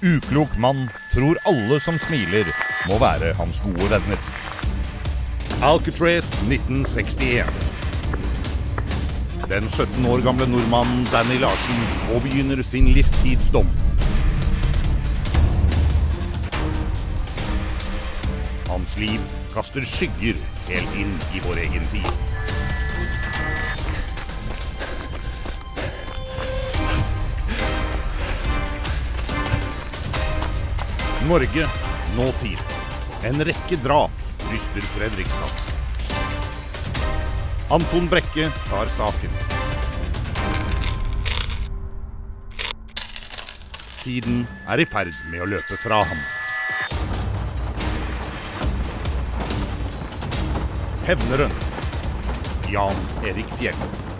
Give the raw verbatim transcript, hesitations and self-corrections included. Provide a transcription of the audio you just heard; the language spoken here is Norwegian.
uklok mann tror alle som smiler må være hans gode venner. Alcatraz nitten sekstien. Den sytten år gamle nordmannen Danny Larsen påbegynner sin livstidsdom. Hans liv kaster skygger helt inn i vår egen tid. Norge, nåtid. En rekke drap ryster Fredrikstad. Anton Brekke tar saken. Tiden er i ferd med å løpe fra ham. Hevneren, Jan Erik Fjell.